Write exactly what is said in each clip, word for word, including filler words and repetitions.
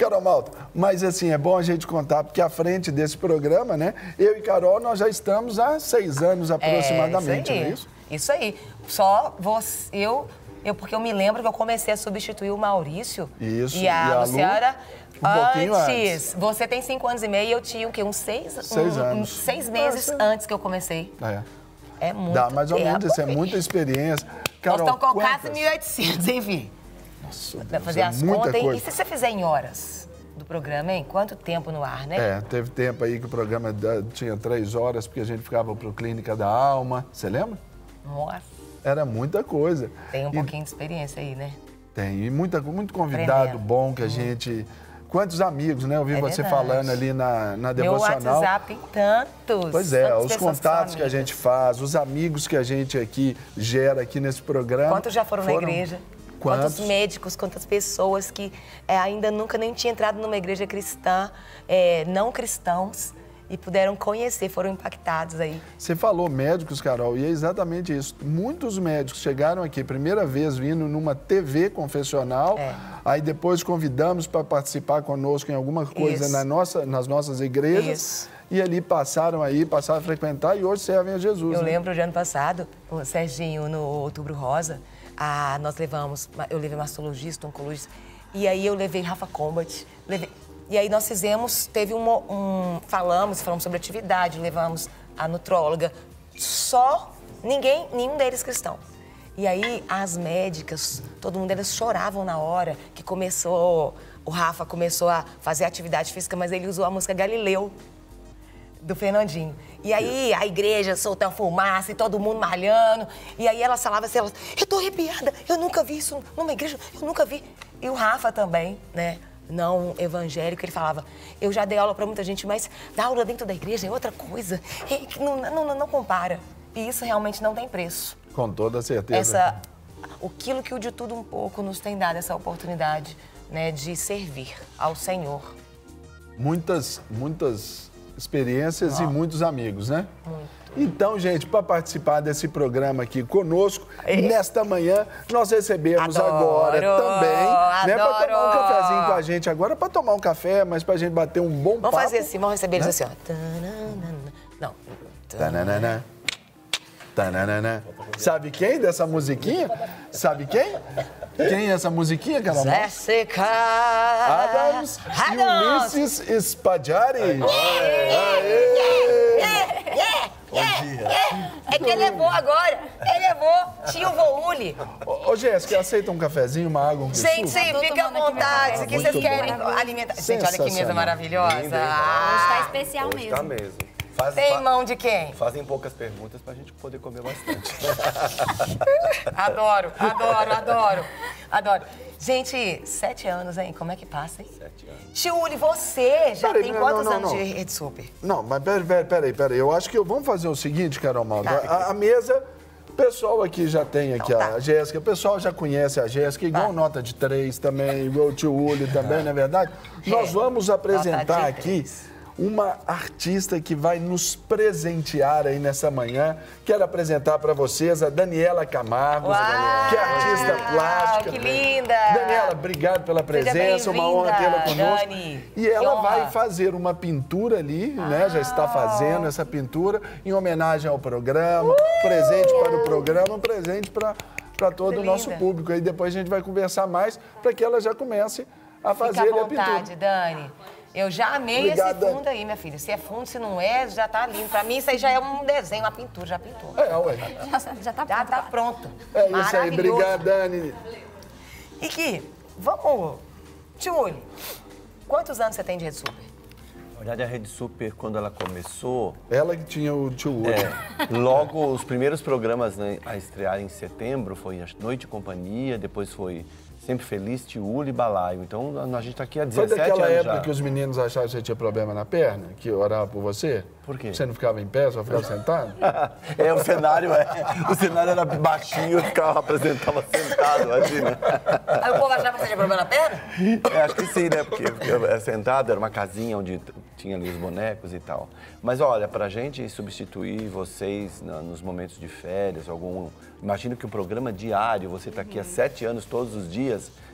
Carol Malta, mas assim, é bom a gente contar, porque à frente desse programa, né, eu e Carol, nós já estamos há seis anos aproximadamente, é, isso aí. não é isso? Isso aí. Só você, eu, eu, porque eu me lembro que eu comecei a substituir o Maurício. Isso, e a, e a Luciana... Um pouquinho antes. antes. Você tem cinco anos e meio e eu tinha o quê? Uns seis, seis um, anos. Um, seis meses Nossa. antes que eu comecei. É. É muito Dá mais ou menos, tempo. isso é muita experiência. Carol, nós estamos com quantas... quase mil e oitocentos, enfim. Nossa, Vai Deus, fazer é as muita contas. coisa. E se você fizer em horas do programa, hein? Quanto tempo no ar, né? É, teve tempo aí que o programa tinha três horas, porque a gente ficava pro Clínica da Alma. Você lembra? Nossa. Era muita coisa. Tem um e... pouquinho de experiência aí, né? Tem, e muita, muito convidado Aprendendo. bom que a gente... Quantos amigos, né? Eu vi É você verdade. falando ali na, na devocional. Meu WhatsApp tem tantos. Pois é, tantas os pessoas contatos que a amigas. gente faz, os amigos que a gente aqui gera aqui nesse programa. Quantos já foram, foram... na igreja? Quantos? Quantos médicos, quantas pessoas que é, ainda nunca nem tinham entrado numa igreja cristã, é, não cristãos, e puderam conhecer, foram impactados aí. Você falou médicos, Carol, e é exatamente isso. Muitos médicos chegaram aqui, primeira vez vindo numa T V confessional, é. Aí depois convidamos para participar conosco em alguma coisa na nossa, nas nossas igrejas. Isso. E ali passaram aí, passaram a frequentar e hoje servem a Jesus. Eu né? lembro de ano passado, o Serginho, no Outubro Rosa, a, nós levamos, eu levei mastologista, oncologista, e aí eu levei Rafa Combat, levei... E aí nós fizemos, teve um, um... Falamos, falamos sobre atividade, levamos a nutróloga. Só ninguém, nenhum deles cristão. E aí as médicas, todo mundo, elas choravam na hora que começou... O Rafa começou a fazer atividade física, mas ele usou a música Galileu, do Fernandinho. E aí a igreja soltando fumaça e todo mundo malhando. E aí elas falavam assim, elas, eu tô arrepiada, eu nunca vi isso numa igreja, eu nunca vi. E o Rafa também, né? Não evangélico, ele falava, eu já dei aula para muita gente, mas dar aula dentro da igreja é outra coisa, não, não, não compara. E isso realmente não tem preço. Com toda certeza. Essa, aquilo que o De Tudo Um Pouco nos tem dado, essa oportunidade, né, de servir ao Senhor. Muitas, muitas experiências oh. e muitos amigos, né? Muito. Então, gente, para participar desse programa aqui conosco, e... nesta manhã, nós recebemos adoro, agora também, adoro. né, para tomar um cafezinho com a gente agora, para tomar um café, mas para a gente bater um bom vamos papo. Vamos fazer assim, vamos receber eles né? assim, ó. Não. Tananana. Tananana. Sabe quem dessa musiquinha? Sabe quem? Quem é essa musiquinha, Carol? Jéssica Adams e Ulisses Spaggiari. Bom dia. É que ele levou agora. Ele levou. Tinha o volume. Ô, ô Jéssica, aceita um cafezinho, uma água, um Gente, sim, fica à vontade. Se vocês querem alimentar. Gente, olha que mesa maravilhosa. Hoje tá especial mesmo. Tá mesmo. Faz, Tem mão de quem? Fazem poucas perguntas pra gente poder comer bastante. Adoro, adoro, adoro, adoro. Gente, sete anos, hein? Como é que passa, hein? Sete anos. Tiuli, você já peraí, tem não, quantos não, não, anos não. de Rede Super? Não, mas peraí, peraí, peraí, peraí. Eu acho que eu, vamos fazer o seguinte, Carol Malta. Tá. A, a mesa, o pessoal aqui já tem aqui Então, a tá. Jéssica, o pessoal já conhece a Jéssica, igual Tá. nota de três também, igual o tio Uli também, não é verdade? É. Nós vamos apresentar Nota de aqui três. uma artista que vai nos presentear aí nessa manhã. Quero apresentar para vocês a Daniela Camargo, Uau, que é artista plástica. que linda! Daniela, obrigado pela presença, uma honra tê-la conosco. Dani, e ela que vai honra. fazer uma pintura ali, né? Já está fazendo essa pintura em homenagem ao programa, Uh! presente para o programa, um presente para para todo Que o nosso linda. público. Aí depois a gente vai conversar mais para que ela já comece a fazer Fica à ali a pintura. vontade, Dani. Eu já amei Obrigado, esse fundo aí, minha filha. Se é fundo, se não é, já tá lindo. Pra mim, isso aí já é um desenho, uma pintura, já pintou. É, ué. Já, já tá Já pronto. tá pronto. É isso aí, Maravilhoso. obrigado, Dani. E que, vamos... Tiuli, quantos anos você tem de Rede Super? Na verdade, a Rede Super, quando ela começou, Ela que tinha o tio Uli. é, logo os primeiros programas, né, a estrear em setembro foi Noite e Companhia, depois foi Sempre Feliz, Tiuli e Balaio. Então a gente tá aqui há Foi dezessete daquela anos época já. que os meninos achavam que você tinha problema na perna, que orava por você? Por quê? Você não ficava em pé, só ficava sentado? É, o cenário é. O cenário era baixinho, eu ficava apresentava sentado, imagina. Aí o povo achava que você tinha problema na perna? É, acho que sim, né? Porque eu era sentado, era uma casinha onde tinha ali os bonecos e tal. Mas olha, pra gente substituir vocês na, nos momentos de férias, algum. Imagino que um programa diário, você tá aqui há sete anos, todos os dias,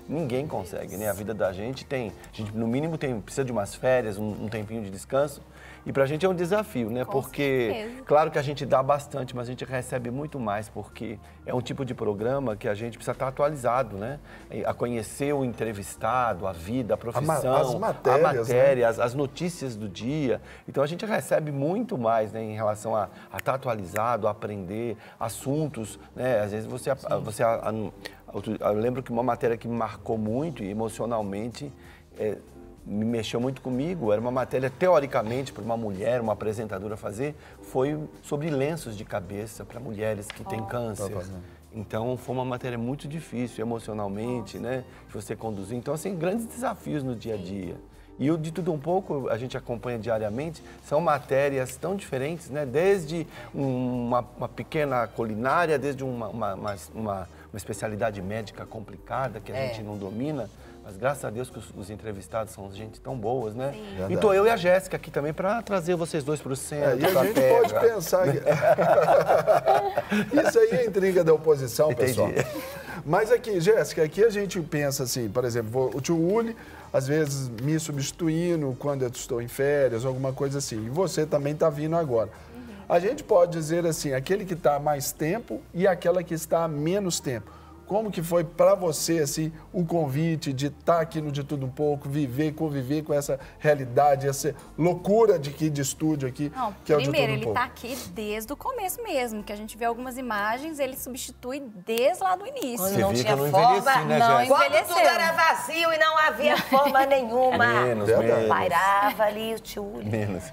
ninguém consegue, né? A vida da gente tem, a gente no mínimo tem, precisa de umas férias, um, um tempinho de descanso. E pra gente é um desafio, né? Com porque, certeza. claro que a gente dá bastante, mas a gente recebe muito mais, porque é um tipo de programa que a gente precisa estar atualizado, né? A conhecer o entrevistado, a vida, a profissão, as matérias, a matéria, né? as, as notícias do dia. Então a gente recebe muito mais, né, em relação a, a estar atualizado, a aprender assuntos, né? Às vezes você... você a, a, eu lembro que uma matéria que me marcou muito e emocionalmente... É, me mexeu muito comigo, era uma matéria, teoricamente, para uma mulher, uma apresentadora fazer, foi sobre lenços de cabeça para mulheres que têm câncer. Então, foi uma matéria muito difícil, emocionalmente, né, que você conduzir. Então, assim, grandes desafios no dia a dia. E o De Tudo Um Pouco, a gente acompanha diariamente, são matérias tão diferentes, né, desde uma, uma pequena culinária, desde uma, uma, uma, uma especialidade médica complicada que a é. gente não domina. Mas graças a Deus que os, os entrevistados são gente tão boas, né? Sim. E tô eu e a Jéssica aqui também para trazer vocês dois para o centro. É, e a gente terra. pode pensar... Que... Isso aí é intriga da oposição, Entendi. pessoal. Mas aqui, Jéssica, aqui a gente pensa assim, por exemplo, o tio Uli, às vezes me substituindo quando eu estou em férias, alguma coisa assim. E você também está vindo agora. Uhum. A gente pode dizer assim, aquele que está há mais tempo e aquela que está há menos tempo. Como que foi para você, assim, o convite de estar aqui no De Tudo Um Pouco, viver, conviver com essa realidade, essa loucura de, aqui, de estúdio aqui, não, que é o De Tudo Um Primeiro, ele Pouco? está aqui desde o começo mesmo, que a gente vê algumas imagens, ele substitui desde lá do início. Quando Você não viu tinha que eu não forma, envelheci, né, não Jéssica? Quando tudo era vazio e não havia forma nenhuma. Menos, menos. Pairava ali o tio Uli. Menos.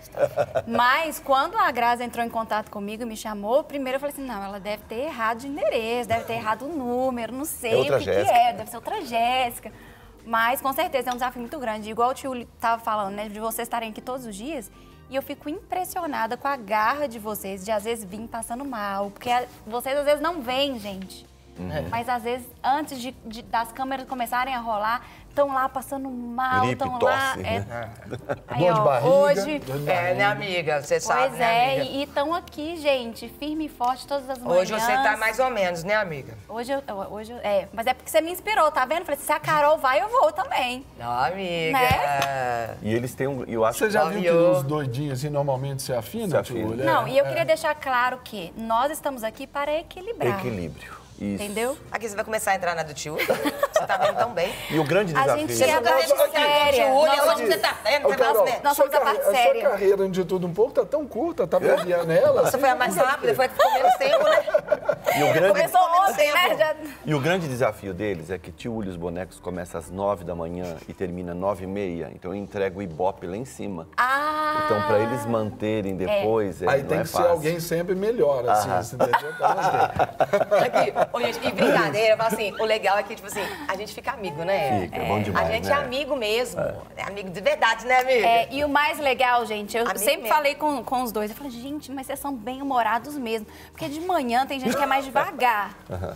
Mas quando a Grazi entrou em contato comigo e me chamou, primeiro eu falei assim, não, ela deve ter errado de endereço, deve ter errado o número, não sei É outra o que, que Jéssica. é, deve ser outra Jéssica. Mas com certeza é um desafio muito grande. Igual o tio estava falando, né, de vocês estarem aqui todos os dias. E eu fico impressionada com a garra de vocês, de às vezes vir passando mal. Porque vocês às vezes não veem, gente. Uhum. Mas às vezes, antes de, de, das câmeras começarem a rolar, estão lá passando mal, estão lá... Tosse, É... né? Aí, dor de ó, barriga. Hoje... Dor de barriga. É, né, amiga? Você sabe, Pois né, é, amiga? e estão aqui, gente, firme e forte todas as manhãs. Hoje você tá mais ou menos, né, amiga? Hoje eu, hoje eu, é, mas é porque você me inspirou, tá vendo? Falei, se a Carol vai, eu vou também. Não, amiga. Né? E eles têm um... Eu acho Você já Ó, viu que viu? os doidinhos assim normalmente se afinam, Se afinam. tio Uli? Não, É, e eu é. queria deixar claro que nós estamos aqui para equilibrar. equilíbrio. Isso. Entendeu? Aqui você vai começar a entrar na do tio Uli. Você tá vendo tão bem. E o grande A desafio... gente é a nunca parte viu séria. tio Uli, Nós onde somos- você tá vendo? Ô, Tá Carol, mais Nós sua somos a parte carre- séria. sua carreira no De Tudo Um Pouco tá tão curta, tá baseando nela. Você foi a mais rápida, foi a que ficou menos tempo, né? E o grande... Começou menos ontem, né? tempo. Já... E o grande desafio deles é que Tio Uli e os Bonecos começa às nove da manhã e termina às nove e meia. Então eu entrego o Ibope lá em cima. Ah! Então, para eles manterem depois, é. Aí não tem é que fácil. ser alguém sempre melhor, assim, você entendeu? Pra manter. Aqui, ô, gente, e brincadeira, eu falo assim, o legal é que, tipo assim, a gente fica amigo, né? Fica, é bom demais, A gente né? é amigo mesmo. É amigo de verdade, né, amiga? É, e o mais legal, gente, eu Amigo sempre mesmo. falei com, com os dois, eu falei, gente, mas vocês são bem-humorados mesmo. Porque de manhã tem gente que é mais devagar.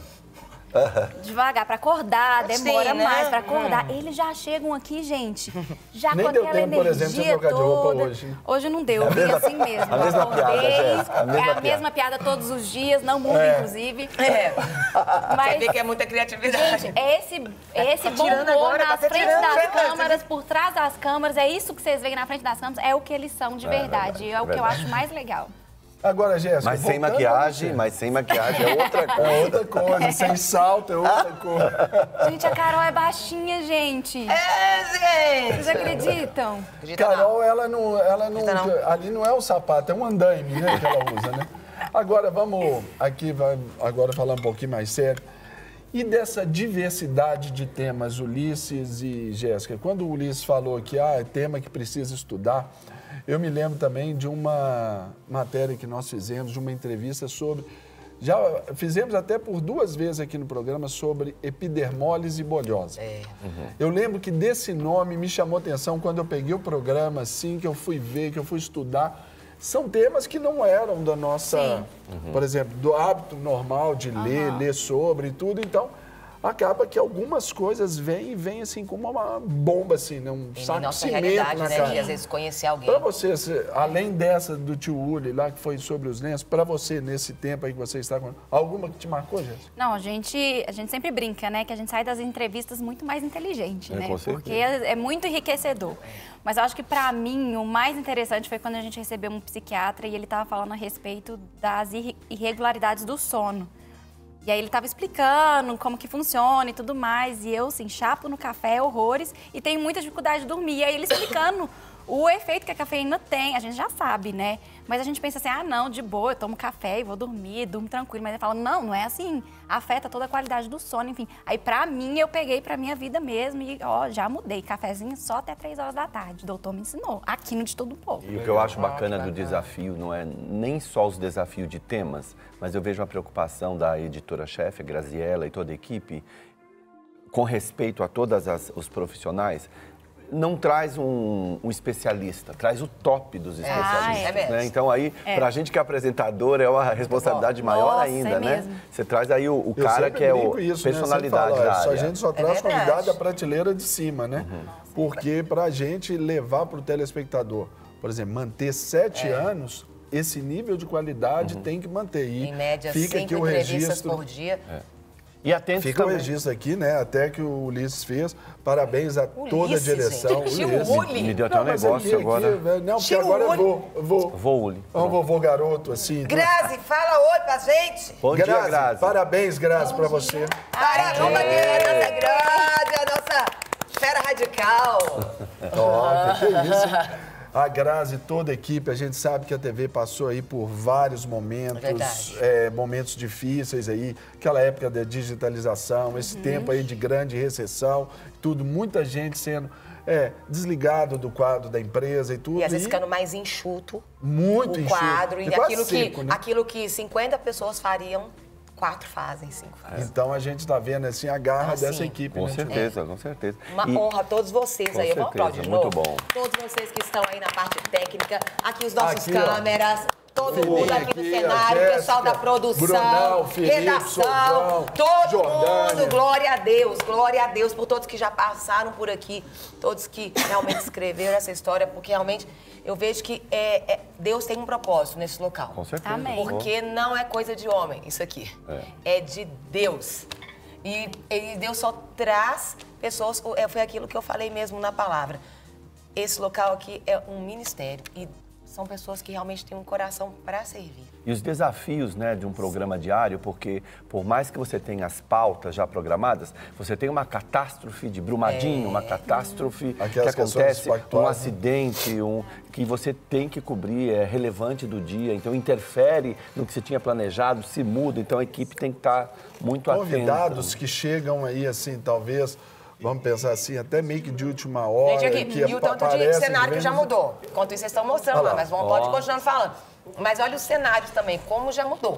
Devagar, pra acordar, demora Sim, né? mais pra acordar. Eles já chegam aqui, gente, já Nem com deu aquela tempo, por exemplo, de energia trocar de roupa toda. hoje, né? Hoje não deu, É a eu vim mesma- assim mesmo. a mesma Eu acordei, piada, Jéssica, a mesma é a piada. mesma piada todos os dias, não muda, É. inclusive. É. Você Mas, vê que é muita criatividade. gente, esse, esse bom tirando humor agora, tá nas até frentes tirando, das né? câmeras, por trás das câmeras, é isso que vocês veem na frente das câmeras, é o que eles são de verdade. verdade, É o que eu verdade. acho mais legal. Agora, Jéssica, Mas sem voltando a maquiagem, você. mas sem maquiagem é outra coisa. É outra coisa, sem salto é outra coisa. Gente, a Carol é baixinha, gente. É, Vocês gente. acreditam? Acredita Carol, ela não, ela não, Acredita não. ali não é um sapato, é um andaime, né, que ela usa, né? Agora, vamos aqui, vai, agora falar um pouquinho mais sério. E dessa diversidade de temas, Ulisses e Jéssica, quando o Ulisses falou que ah, é tema que precisa estudar, eu me lembro também de uma matéria que nós fizemos, de uma entrevista sobre... Já fizemos até por duas vezes aqui no programa sobre epidermólise bolhosa. É. Eu lembro que desse nome me chamou atenção quando eu peguei o programa, assim, que eu fui ver, que eu fui estudar. São temas que não eram da nossa, Sim. por exemplo, do hábito normal de ler, Aham. ler sobre e tudo. Então, acaba que algumas coisas vêm e vêm assim como uma bomba, assim, né? Um Tem saco de nossa cimento realidade, na né? cara. De às vezes conhecer alguém. Para você, além dessa do tio Uli lá, que foi sobre os lenços, para você, nesse tempo aí que você está com... Alguma que te marcou, Jéssica? Não, a gente, a gente sempre brinca, né? Que a gente sai das entrevistas muito mais inteligente, É, né? com certeza. Porque é, é muito enriquecedor. Mas eu acho que, para mim, o mais interessante foi quando a gente recebeu um psiquiatra e ele estava falando a respeito das irre- irregularidades do sono. E aí ele estava explicando como que funciona e tudo mais. E eu, assim, chapo no café, horrores, e tenho muita dificuldade de dormir. E aí ele explicando o efeito que a cafeína tem, a gente já sabe, né? Mas a gente pensa assim, ah, não, de boa, eu tomo café e vou dormir, durmo tranquilo. Mas ele fala, não, não é assim, afeta toda a qualidade do sono, enfim. Aí, pra mim, eu peguei pra minha vida mesmo e, ó, já mudei. Cafezinho só até três horas da tarde. O doutor me ensinou, aqui no De Tudo Um Pouco. E o que eu acho bacana do desafio não é nem só os desafios de temas, mas eu vejo a preocupação da editora-chefe, a Graziella e toda a equipe, com respeito a todos os profissionais. Não traz um, um especialista, traz o top dos especialistas. Ah, é. Né? Então aí, É. pra gente que é apresentador, é uma responsabilidade maior Nossa, ainda, é né? mesmo. Você traz aí o, o Eu cara sempre que é brinco o isso, personalidade né? Sempre da falo, ó, área. A gente só traz verdade. convidado da prateleira de cima, né? Porque pra gente levar pro telespectador, por exemplo, manter sete anos, esse nível de qualidade tem que manter. E Em média, fica aqui cinco o entrevistas registro. por dia. E atentos Fica o também. registro aqui, né? Até que o Ulisses fez. Parabéns a toda a Ulisses, direção. gente. Tio Ulisses. Uli. Me deu até um Não, mas negócio aqui, agora. aqui, velho, não, porque Tio agora eu Uli. vou. Eu vou. Vou, Uli. É um vovô garoto, assim. Grazi, fala oi pra gente. Bom dia, Grazi. Parabéns, Grazi, pra você. Caramba, que é a nossa Grazi, a nossa fera radical. Ó, que isso. A Grazi, toda a equipe, a gente sabe que a T V passou aí por vários momentos, Verdade. é, momentos difíceis aí, aquela época da digitalização, esse tempo aí de grande recessão, tudo, muita gente sendo é, desligado do quadro da empresa e tudo. E às vezes ficando mais enxuto. Muito o enxuto. quadro. E E quase aquilo, seco, que, né? aquilo que cinquenta pessoas fariam, quatro fazem, cinco fazem. Então a gente está vendo assim a garra Então, dessa assim, equipe. Com né? certeza, com certeza. Uma E- honra a todos vocês Com aí. Vamos certeza, aplaudir de muito novo. bom. Todos vocês que estão aí na parte técnica, aqui os nossos Aqui, ó. câmeras, todo Felipe mundo aqui do aqui, cenário, a o pessoal da Jéssica, produção, Brunão, Felipe, redação, Sozão, todo Jordânia. mundo, glória a Deus, glória a Deus por todos que já passaram por aqui, todos que realmente escreveram essa história, porque realmente eu vejo que é, é- Deus tem um propósito nesse local. Com certeza. Amém. Porque não é coisa de homem, isso aqui. É, de Deus. E, e Deus só traz pessoas... é, Foi aquilo que eu falei mesmo na palavra. Esse local aqui é um ministério. E são pessoas que realmente têm um coração para servir. E os desafios, né, de um programa diário, porque por mais que você tenha as pautas já programadas, você tem uma catástrofe de Brumadinho, uma catástrofe Aquelas que questões acontece, um factuais, né? acidente, um, que você tem que cobrir, é relevante do dia, então interfere no que você tinha planejado, se muda, então a equipe tem que estar muito Convidados atenta. que chegam aí assim, talvez, vamos pensar assim, até meio que de última hora. Gente, aqui, que e o tanto de aparecem, cenário que já vem- mudou. Enquanto isso, vocês estão mostrando Olha lá, lá. mas vamos, pode continuar falando. Mas olha os cenários também, como já mudou.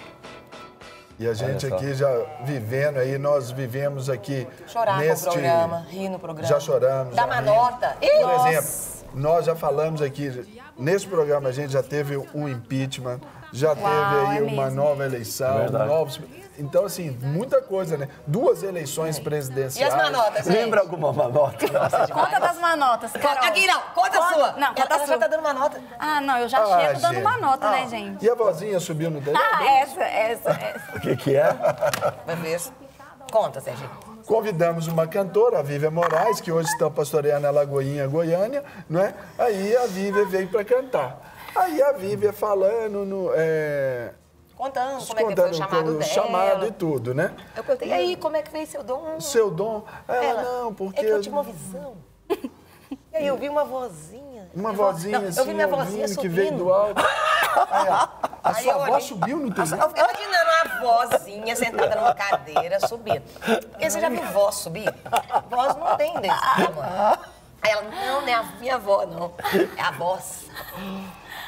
E a gente Olha só. aqui já vivendo aí, nós vivemos aqui Chorar neste... com o programa, rir no programa. Já choramos. Dar já uma rimos. nota. Por Ih, nossa. exemplo, nós já falamos aqui, nesse programa a gente já teve um impeachment, já teve aí é uma mesmo. nova eleição, Verdade. novos... Então, assim, muita coisa, né? Duas eleições E presidenciais. as manotas, gente? Lembra alguma manota? Conta das manotas, Carol. Aqui não, conta a sua. Não, conta ela, a ela sua. já tá dando uma nota. Ah, não, eu já Ah, chego dando gente. uma nota, Ah. né, gente? E a vozinha subiu no telhado? Ah, essa, essa, essa. O que que é? Vai ver. Conta, Serginho. Convidamos uma cantora, a Vívia Moraes, que hoje está pastoreando a Lagoinha, Goiânia, não é? Aí a Vívia veio para cantar. Aí a Vívia falando no... É... Contando como é que foi o chamado com o dela. chamado e tudo, né? Eu perguntei, e aí, como é que veio seu dom? Seu dom. Ela, Ela, não, porque... É que eu tinha uma visão. E aí eu vi uma vozinha. Uma Eu vou- vozinha não, assim, eu vi minha vozinha ouvindo, que subindo. veio do alto. Aí, ó, a Aí sua eu voz olhei. subiu no telhado? Eu fiquei imaginando uma vozinha sentada numa cadeira subindo. Porque você já viu voz subir? Voz não tem desse tamanho. Aí ela, não, não é a minha avó, não. É a voz.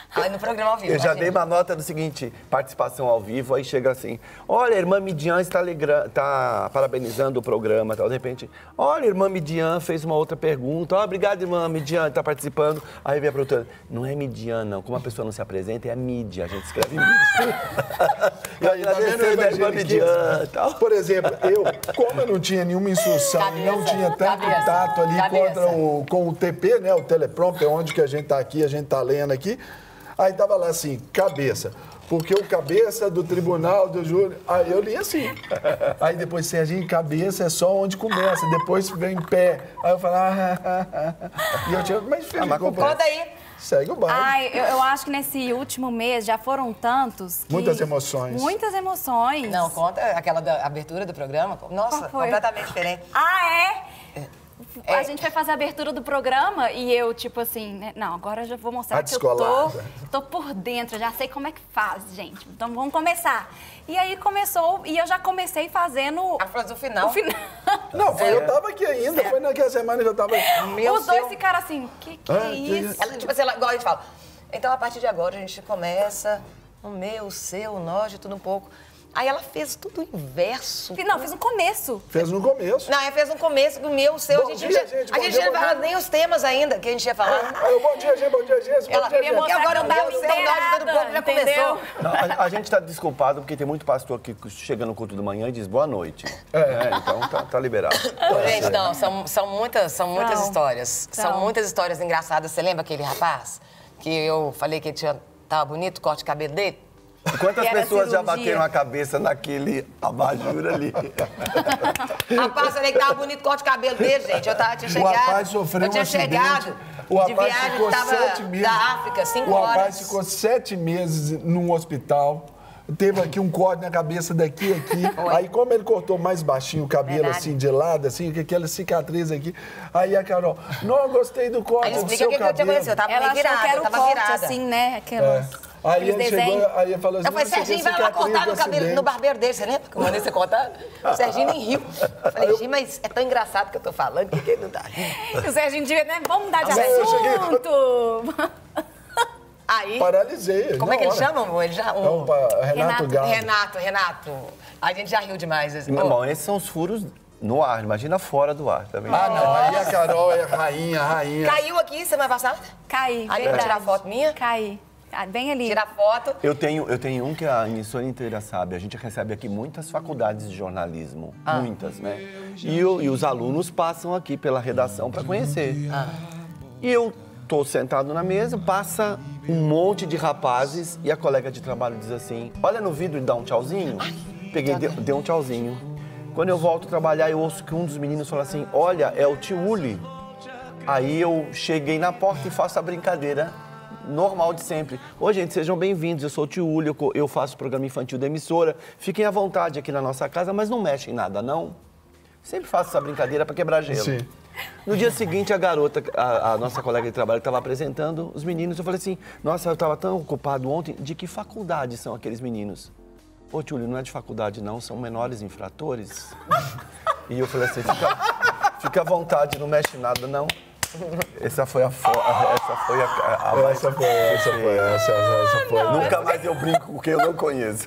Aí no programa ao vivo. Eu já dei uma nota do seguinte, participação ao vivo, aí chega assim, olha, a irmã Midian está, está parabenizando o programa, tal. De repente, olha, a irmã Midian fez uma outra pergunta, oh, obrigada, irmã Midian, está participando. Aí vem a produtora, não é Midian, não, como a pessoa não se apresenta, é a mídia, a gente escreve mídia. E aí, tá vendo, a irmã Midian, tal. Por exemplo, eu, como eu não tinha nenhuma instrução Cabeça, e não tinha tanto cabeça, tato ali cabeça. contra o, com o T P, né, o teleprompter, onde que a gente tá aqui, a gente tá lendo aqui, aí tava lá assim, cabeça. Porque o cabeça do tribunal do júri. Aí eu li assim. Aí depois, Serginho, cabeça é só onde começa. Depois vem pé. Aí eu falo, ah, ah, ah, ah. E eu tinha. Mas filho, ah, conta aí. Segue o baile. Ai, eu, eu acho que nesse último mês já foram tantos. Que... Muitas emoções. Muitas emoções. Não, conta aquela da abertura do programa. Nossa, completamente diferente. Ah, é? é. A gente foi fazer a abertura do programa e eu, tipo assim, né? Não, agora eu já vou mostrar A que eu tô, descolada. tô por dentro, já sei como é que faz, gente. Então vamos começar. E aí começou, e eu já comecei fazendo... A frase do final. O final. Não, foi, eu tava aqui ainda. Sério? Foi naquela semana que eu tava... Meu Os dois seu... ficaram assim, que que Ah, é que isso? Ela, tipo assim, ela, igual a gente fala. Então, a partir de agora, a gente começa no meu, o seu, o nós, de tudo um pouco. Aí ela fez tudo o inverso. Não, fiz no começo. Fez no começo. Não, ela fez um começo do meu, o seu. Bom a gente dia, não tinha, gente, a bom gente dia, não tinha bom falado dia. nem os temas ainda que a gente ia falar. Aí eu, bom dia, gente, bom dia, gente. Ela Bom dia, queria gente. mostrar que agora o meu, o seu, o nós, de todo o povo já Entendeu? começou. Não, a, a gente está desculpado porque tem muito pastor que chega no culto da manhã e diz boa noite. É. Então tá, tá liberado. Ô, gente, não, são, são muitas, são muitas São. histórias. São São. muitas histórias engraçadas. Você lembra aquele rapaz que eu falei que ele tinha, tava bonito, o corte de cabelo dele? E quantas E era pessoas já cirurgia. bateram a cabeça naquele abajur ali? Rapaz, eu falei que tava bonito o corte de cabelo dele, gente. Eu tava, tinha O chegado. rapaz sofreu eu tinha um acidente. chegado O de rapaz viagem, ficou tava sete meses. da África, cinco O horas. rapaz ficou sete meses num hospital. Teve aqui um corte na cabeça daqui aqui. Aí, como ele cortou mais baixinho o cabelo, Verdade. assim, de lado, assim, com aquela cicatriz aqui. Aí a Carol, não, eu gostei do corte Aí do explica seu o que, que eu tinha cabelo. conhecido. Eu tava Ela meio achou virada, que era eu o tava corte, virada. assim, né? É. Aquelas... Aí aqueles ele chegou, desenhos. aí ele falou assim, Eu falei, "Você tem Serginho, vai lá cicatriz cortar do no cabelo, acidente." no barbeiro dele. Você lembra que eu mandei você cortar? O Serginho nem riu. Eu falei, gente, mas é tão engraçado que eu tô falando, por que ele não tá rindo? O Serginho devia, né? Vamos mudar de Ah, eu cheguei- assunto. Aí, Paralisei. como na é que ele hora. chama, amor? Ele já, um- Então, pa- Renato Renato- Galo. Renato, Renato. A gente já riu demais. Assim. Meu irmão, esses são os furos no ar, imagina fora do ar também. Ah, não, aí a Carol é rainha, rainha. Caiu aqui semana passada? Caí, Aí, verdade. tirar foto minha? Caí. Ah, bem ali. Tirar foto. Eu tenho, eu tenho um que a emissora inteira sabe. A gente recebe aqui muitas faculdades de jornalismo. Muitas, né? E, o- e os alunos passam aqui pela redação para conhecer. E eu tô sentado na mesa, passa um monte de rapazes e a colega de trabalho diz assim, olha no vidro e dá um tchauzinho. Peguei, deu, deu um tchauzinho. Quando eu volto a trabalhar, eu ouço que um dos meninos fala assim, olha, é o tio Uli. Aí eu cheguei na porta e faço a brincadeira normal de sempre. Oi, gente, sejam bem-vindos. Eu sou o tio Uli, eu co- eu faço o programa infantil da emissora. Fiquem à vontade aqui na nossa casa, mas não mexem em nada, não. Sempre faço essa brincadeira para quebrar gelo. Sim. No dia seguinte, a garota, a, a nossa colega de trabalho, que estava apresentando os meninos, eu falei assim, nossa, eu estava tão ocupado ontem, de que faculdade são aqueles meninos? Ô, tio Uli, não é de faculdade, não, são menores infratores. E eu falei assim, fica, fica à vontade, não mexe em nada, não. Essa foi a fo... essa foi a, a, a mais... Essa foi, essa foi, essa, essa foi. Nunca mais eu brinco com quem eu não conheço.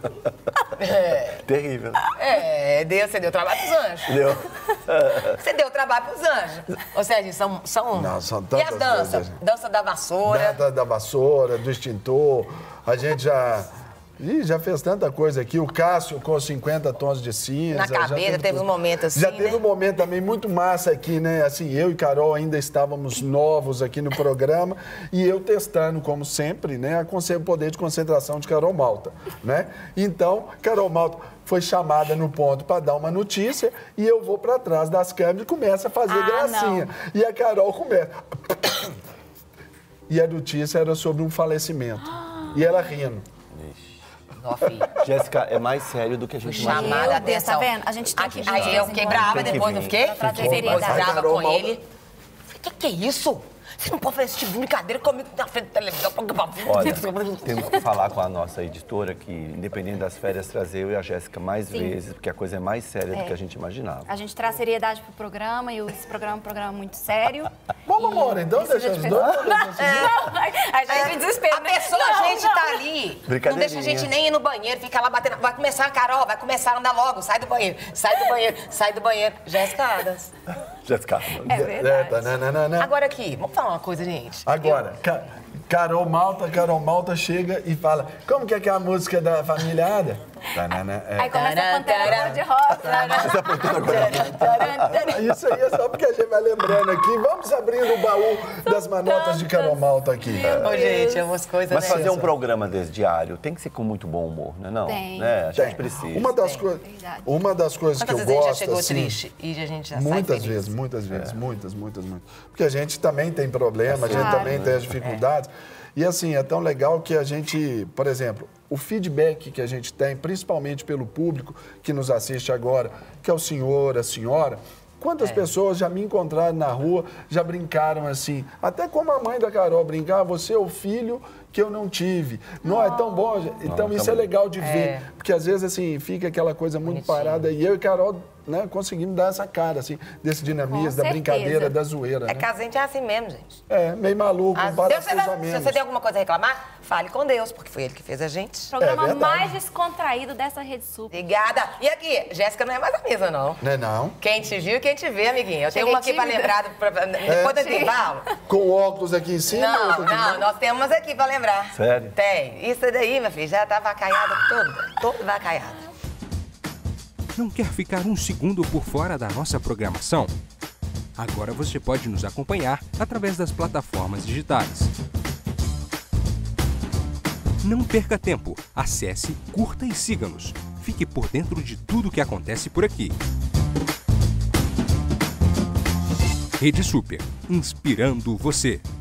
É, Terrível. é deu, você deu trabalho pros anjos. Entendeu? Você deu trabalho pros anjos. Ou seja, são... são... Não, são E as tantas danças? coisas. Dança da vassoura. Da, da vassoura, do extintor. A gente já... Ih, já fez tanta coisa aqui. O Cássio com cinquenta tons de cinza. Na já cabeça, teve tudo. um momento assim, Já né? teve um momento também muito massa aqui, né? Assim, eu e Carol ainda estávamos novos aqui no programa e eu testando, como sempre, né? a conce- o poder de concentração de Carol Malta, né? Então, Carol Malta foi chamada no ponto para dar uma notícia e eu vou para trás das câmeras e começo a fazer Ah, gracinha. E a Carol começa... E a notícia era sobre um falecimento. E ela rindo. Ó, filho. Jéssica, é mais sério do que a gente imagina. Chamada Meu a Deus, atenção. tá vendo? A gente tem Aqui, que vir aí de eu vez em fiquei quando. brava, Tem que depois vir. não fiquei? Pra trazer Fiquei seriedade. brava Carol com Malta. ele. O que, que é isso? Você não pode fazer esse tipo de brincadeira comigo na frente da televisão. Olha, temos que falar com a nossa editora que, independente das férias, trazer eu e a Jéssica mais Sim. vezes, porque a coisa é mais séria é. do que a gente imaginava. A gente traz seriedade pro programa e esse programa é um programa muito sério. Vamos, amor, então deixa os dois. A gente desespera. A pessoa, não, a gente não. tá ali, não deixa a gente nem ir no banheiro, fica lá batendo. Vai começar, Carol, vai começar a andar logo, sai do banheiro, sai do banheiro, sai do banheiro. Jéssica Adams. Jéssica Adams. É verdade. É, não, não, não. Agora aqui, vamos falar uma coisa, gente. Agora, Ca Carol Malta, Carol Malta chega e fala, como que é que é a música da família Ada? É. Aí começa a Pantera de rosa. Isso aí é só porque a gente vai lembrando aqui. Vamos abrindo o baú das manotas de Carol Malta aqui. Ô, gente, é umas coisas... Mas fazer um programa desse diário tem que ser com muito bom humor, não é não? Tem. Né? A gente precisa. Uma das, coi uma das coisas que eu gosto... Quantas vezes a gente chegou assim, triste e a gente já muitas sai vezes, muitas vezes, é. muitas, muitas, muitas. Porque a gente também tem problema, a gente claro. também tem as dificuldades. É. E assim, é tão legal que a gente, por exemplo, o feedback que a gente tem, principalmente pelo público que nos assiste agora, que é o senhor, a senhora, quantas é. pessoas já me encontraram na rua, já brincaram assim, até como a mãe da Carol brincar, você é o filho que eu não tive. Não, oh. é tão bom. Então não, isso é legal de ver, é. porque às vezes assim, fica aquela coisa muito Bonitinho. parada e eu e Carol... Né, conseguimos dar essa cara, assim, desse dinamismo, da brincadeira, da zoeira. É né? que a gente é assim mesmo, gente. É, meio maluco, ah, um parafusamentos. Se você tem alguma coisa a reclamar, fale com Deus, porque foi ele que fez a gente. Programa é mais descontraído dessa Rede Super. Obrigada. E aqui, Jéssica não é mais a mesma, não. Não é não? Quem te viu e quem te vê, amiguinha. Eu tenho uma aqui tímida. pra lembrar, pra, depois do intervalo. Com óculos aqui em cima? Não, aqui não, nós temos umas aqui pra lembrar. Sério? Tem. Isso daí, minha filha, já tá vacaiada toda, toda vacaiada. Não quer ficar um segundo por fora da nossa programação? Agora você pode nos acompanhar através das plataformas digitais. Não perca tempo. Acesse, curta e siga-nos. Fique por dentro de tudo que acontece por aqui. Rede Super, inspirando você.